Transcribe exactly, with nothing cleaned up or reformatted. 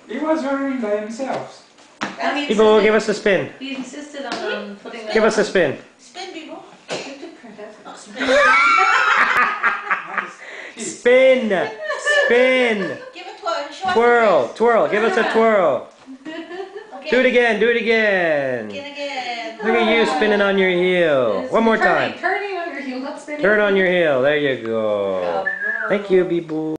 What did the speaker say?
He was running by himself. Bibou, give us a spin. He insisted on um, putting Give us a spin. Spin, Bibou. Spin! Spin! Give a twirl. Show us Twirl! Twirl! Give us a twirl! Okay. Do it again! Do it again! Again, again. Look at you spinning on your heel. One more time. Turning on your heel, not spinning. Turn on your heel. There you go. Thank you, Bibou.